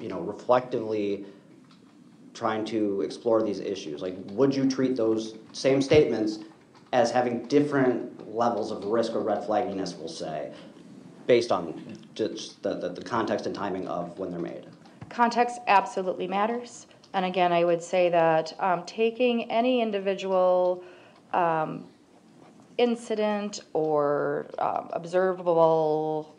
reflectively trying to explore these issues? Like, would you treat those same statements as having different levels of risk or red flagginess, we'll say, based on just the context and timing of when they're made? Context absolutely matters. And again, I would say that taking any individual incident or observable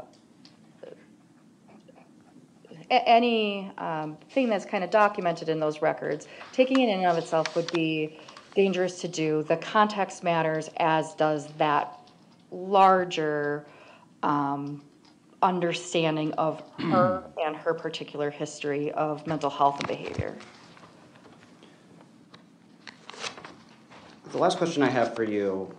any thing that's kind of documented in those records, taking it in and of itself would be dangerous to do. The context matters, as does that larger understanding of her and her particular history of mental health and behavior. The last question I have for you,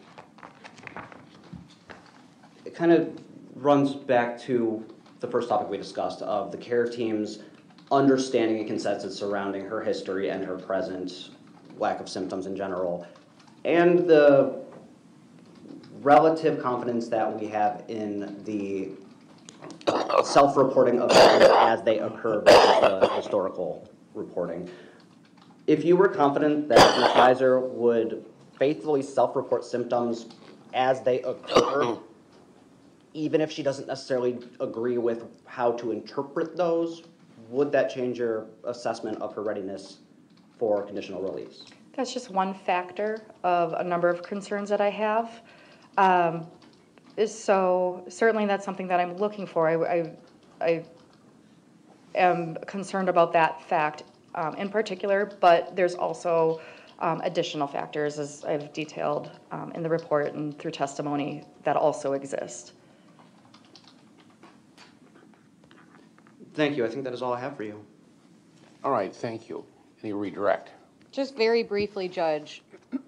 it kind of runs back to the first topic we discussed of the care team's understanding and consensus surrounding her history and her present lack of symptoms in general, and the relative confidence that we have in the self-reporting of events as they occur versus the historical reporting. If you were confident that Ms. Geyser would faithfully self-report symptoms as they occur, even if she doesn't necessarily agree with how to interpret those, would that change your assessment of her readiness for conditional release? That's just one factor of a number of concerns that I have. So certainly that's something that I'm looking for. I am concerned about that fact in particular, but there's also additional factors, as I've detailed in the report and through testimony, that also exist. Thank you. I think that is all I have for you. All right, thank you. Any redirect? Just very briefly, Judge.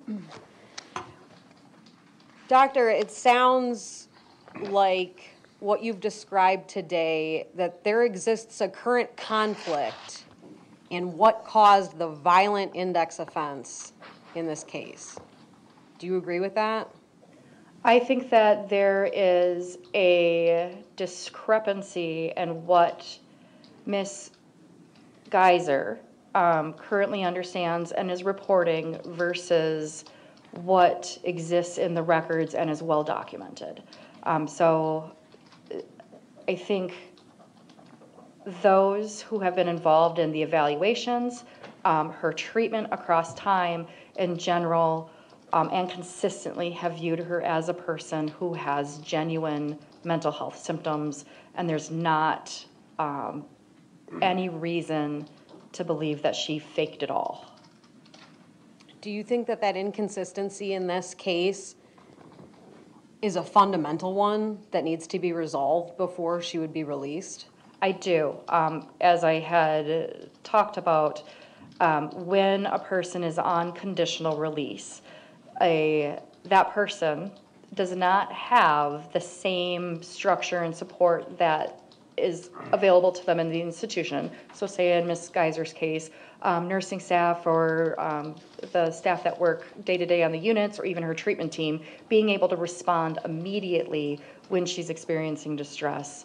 Doctor, it sounds like what you've described today, that there exists a current conflict in what caused the violent index offense in this case. Do you agree with that? I think that there is a discrepancy in what Ms. Geyser currently understands and is reporting versus what exists in the records and is well documented. So I think those who have been involved in the evaluations, her treatment across time in general, and consistently have viewed her as a person who has genuine mental health symptoms, and there's not any reason to believe that she faked it all. Do you think that that inconsistency in this case is a fundamental one that needs to be resolved before she would be released? I do. As I had talked about, when a person is on conditional release, that person does not have the same structure and support that is available to them in the institution. So say in Ms. Geyser's case, nursing staff or the staff that work day-to-day on the units, or even her treatment team, being able to respond immediately when she's experiencing distress.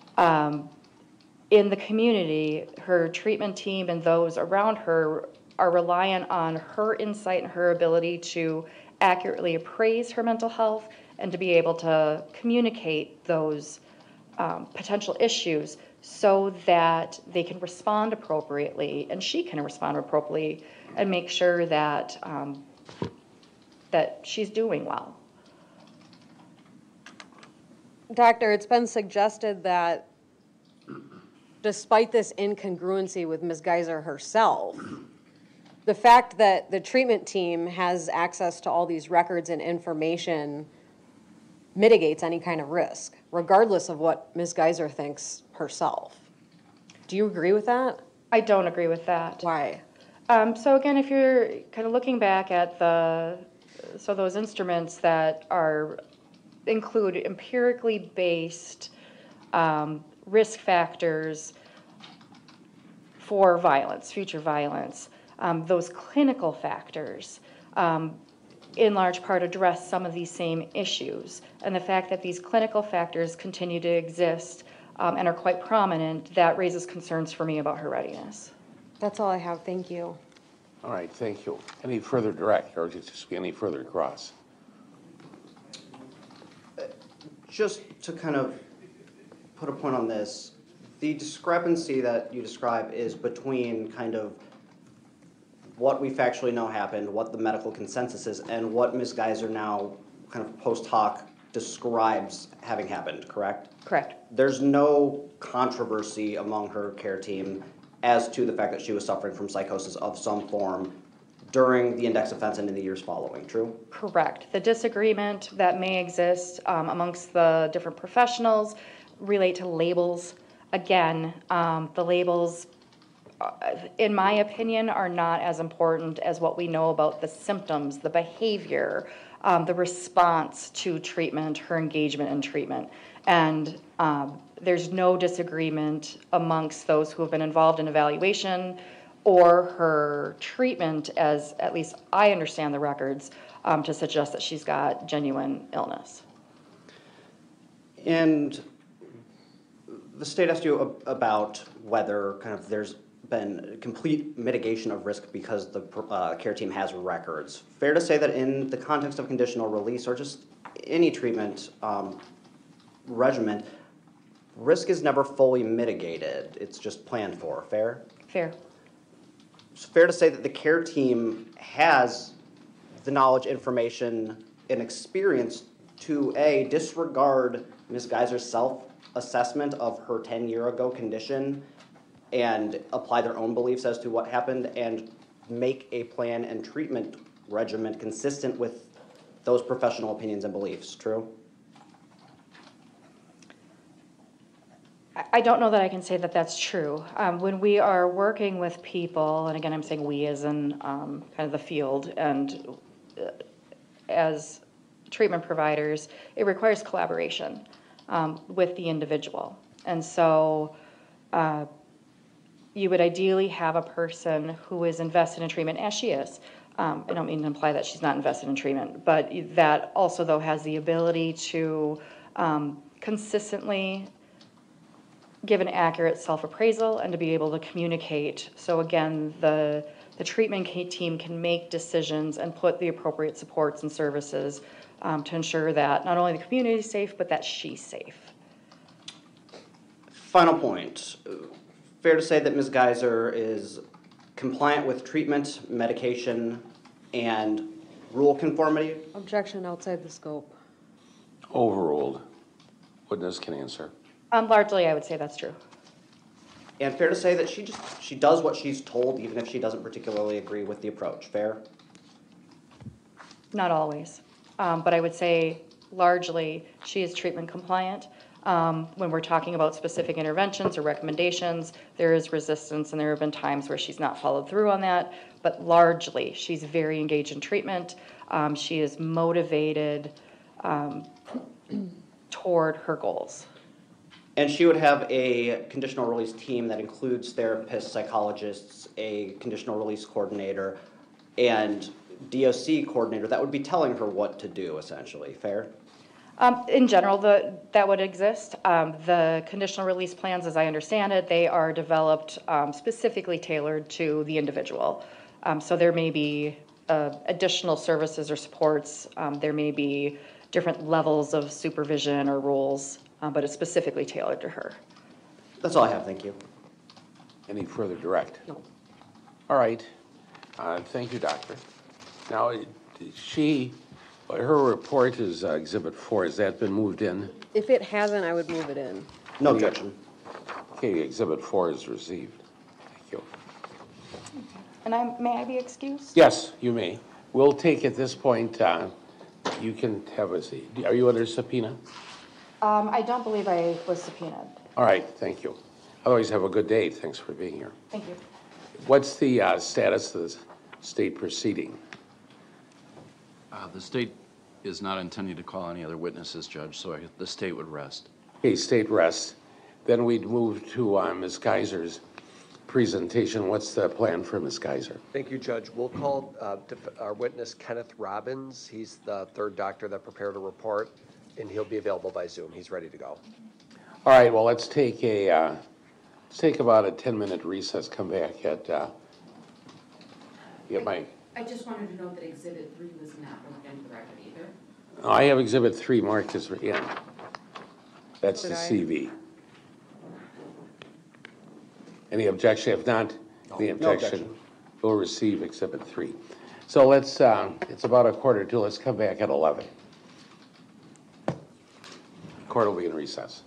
In the community, her treatment team and those around her are reliant on her insight and her ability to accurately appraise her mental health and to be able to communicate those potential issues so that they can respond appropriately and she can respond appropriately and make sure that that she's doing well. Doctor, it's been suggested that despite this incongruency with Ms. Geyser herself, the fact that the treatment team has access to all these records and information mitigates any kind of risk, regardless of what Ms. Geyser thinks herself. Do you agree with that? I don't agree with that. Why? So again, if you're kind of looking back at those instruments that include empirically based risk factors for violence, future violence, those clinical factors in large part address some of these same issues. And the fact that these clinical factors continue to exist and are quite prominent, that raises concerns for me about her readiness. That's all I have, thank you. All right, thank you. Any further direct, or just any further cross? Just to kind of put a point on this, the discrepancy that you describe is between kind of what we factually know happened, what the medical consensus is, and what Ms. Geyser now kind of post hoc describes having happened, correct? Correct. There's no controversy among her care team as to the fact that she was suffering from psychosis of some form during the index offense and in the years following, true? Correct. The disagreement that may exist amongst the different professionals relate to labels. Again, the labels, in my opinion, are not as important as what we know about the symptoms, the behavior, the response to treatment, her engagement in treatment. And there's no disagreement amongst those who have been involved in evaluation or her treatment, as at least I understand the records, to suggest that she's got genuine illness. And the state asked you about whether kind of there's been complete mitigation of risk because the care team has records. Fair to say that in the context of conditional release or just any treatment regimen, risk is never fully mitigated. It's just planned for, fair? Fair. It's fair to say that the care team has the knowledge, information, and experience to A, disregard Ms. Geyser's self-assessment of her 10-year-ago condition and apply their own beliefs as to what happened and make a plan and treatment regimen consistent with those professional opinions and beliefs, true? I don't know that I can say that that's true. When we are working with people, and again, I'm saying we as in kind of the field and as treatment providers, it requires collaboration with the individual. And so you would ideally have a person who is invested in treatment, as she is. I don't mean to imply that she's not invested in treatment, but that also, though, has the ability to consistently give an accurate self-appraisal and to be able to communicate. So again, the treatment team can make decisions and put the appropriate supports and services to ensure that not only the community is safe, but that she's safe. Final point. Fair to say that Ms. Geyser is compliant with treatment, medication, and rule conformity? Objection outside the scope. Overruled. Witness can answer. Largely, I would say that's true. And fair to say that she does what she's told, even if she doesn't particularly agree with the approach. Fair? Not always. But I would say largely she is treatment compliant. When we're talking about specific interventions or recommendations, there is resistance, and there have been times where she's not followed through on that. But largely, she's very engaged in treatment. She is motivated toward her goals. And she would have a conditional release team that includes therapists, psychologists, a conditional release coordinator, and DOC coordinator that would be telling her what to do, essentially. Fair? In general, that would exist. The conditional release plans, as I understand it, they are developed specifically tailored to the individual. So there may be additional services or supports. There may be different levels of supervision or rules, but it's specifically tailored to her. That's all I have. Thank you. Any further direct? No. All right. Thank you, doctor. Now, her report is Exhibit 4. Has that been moved in? If it hasn't, I would move it in. No objection. Okay, Exhibit 4 is received. Thank you. And may I be excused? Yes, you may. We'll take at this point, you can have a seat. Are you under subpoena? I don't believe I was subpoenaed. All right, thank you. Otherwise, have a good day. Thanks for being here. Thank you. What's the status of this state proceeding? The state is not intending to call any other witnesses, Judge, so the state would rest. Okay, state rests. Then we'd move to Ms. Geyser's presentation. What's the plan for Ms. Geyser? Thank you, Judge. We'll call our witness, Kenneth Robbins. He's the third doctor that prepared a report, and he'll be available by Zoom. He's ready to go. All right, well, let's take about a 10-minute recess, come back at, get my, I just wanted to note that Exhibit 3 was not marked into the record either. oh, I have Exhibit 3 marked as, yeah. That's the Did I? CV. Any objection? If not, the No objection objection. will receive Exhibit 3. So let's, it's about 1:45, let's come back at 11. Court will be in recess.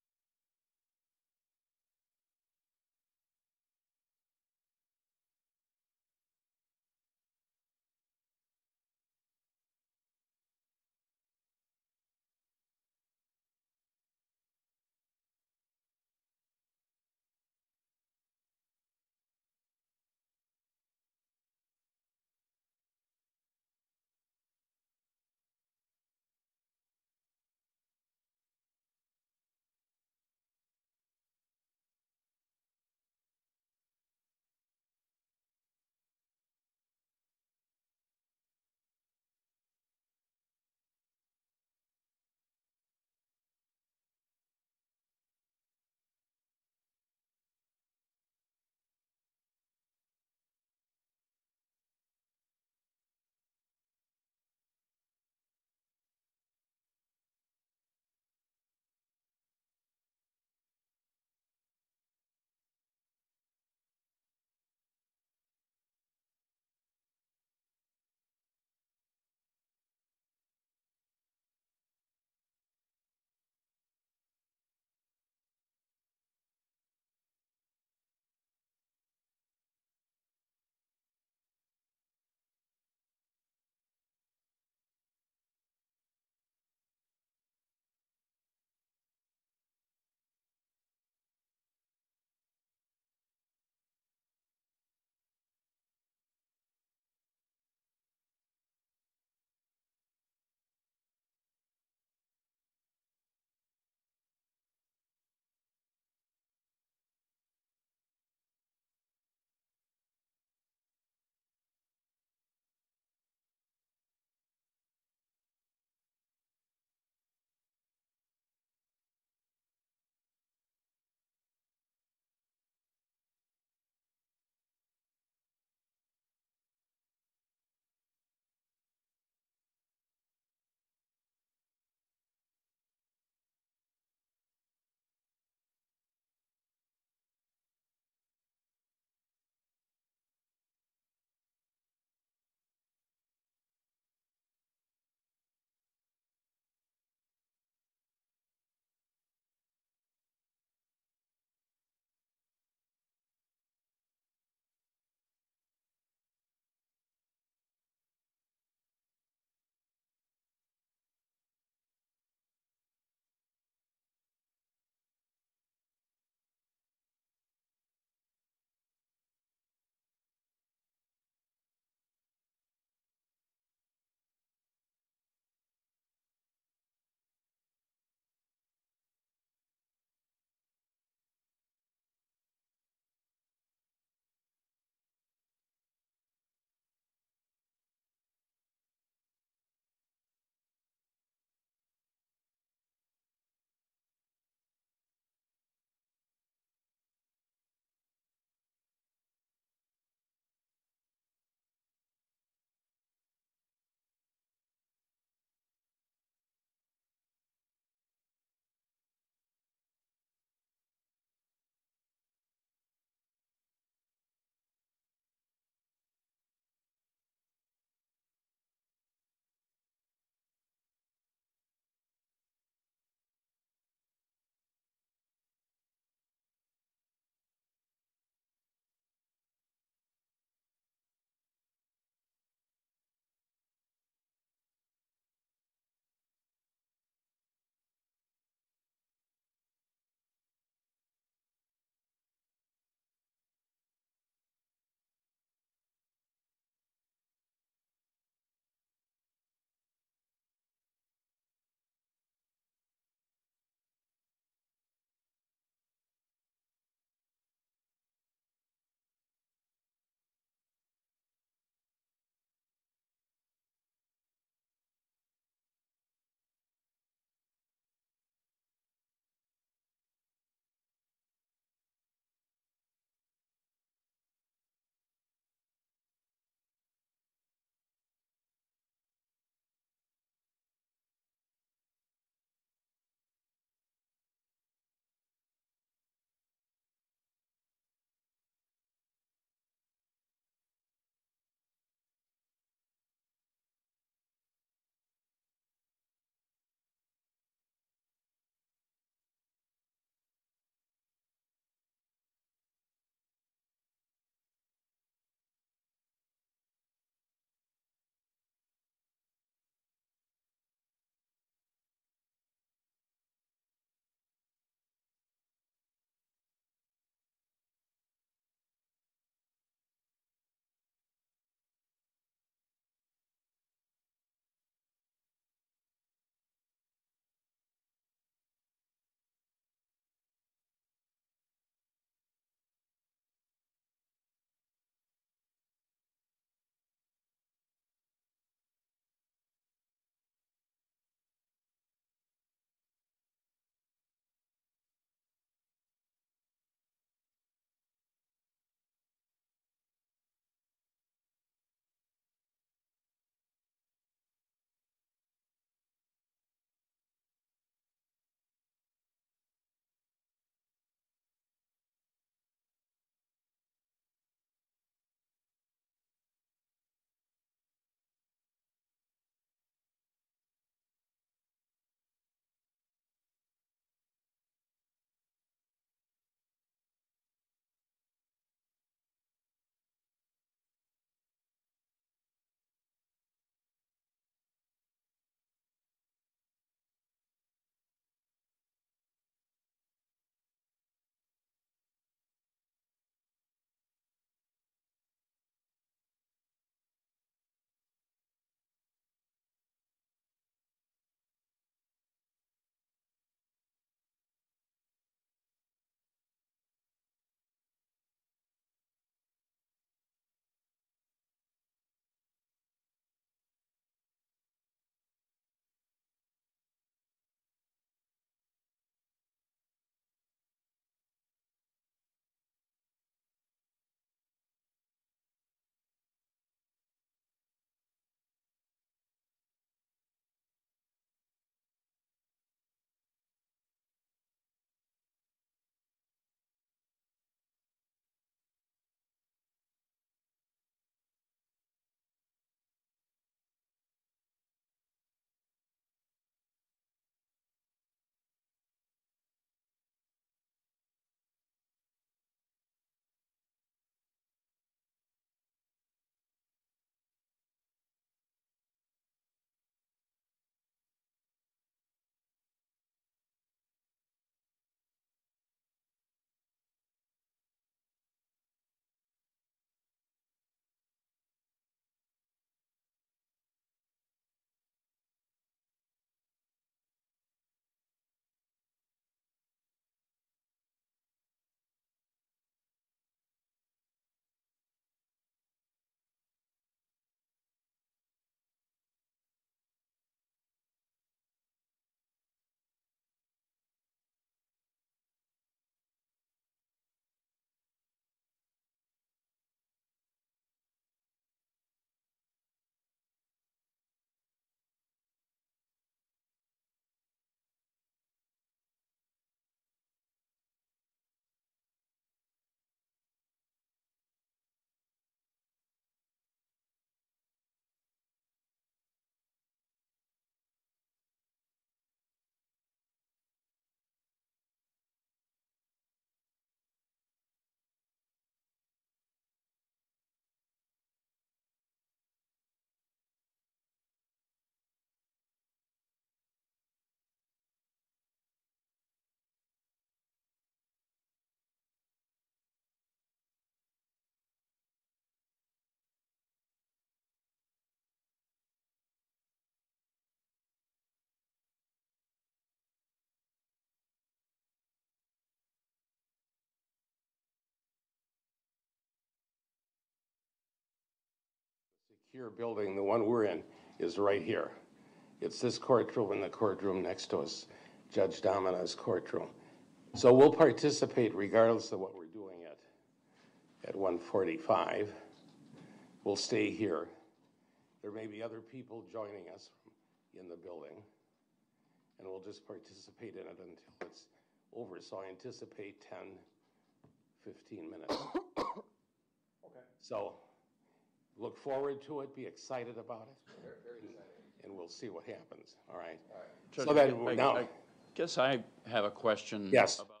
here building, the one we're in, is right here. It's this courtroom and the courtroom next to us, Judge Domina's courtroom. So we'll participate regardless of what we're doing at 145. We'll stay here. There may be other people joining us in the building, and we'll just participate in it until it's over. So I anticipate 10, 15 minutes. Okay. So look forward to it, be excited about it. Very excited. And we'll see what happens, all right? Judge, So that, now, I guess I have a question. Yes. About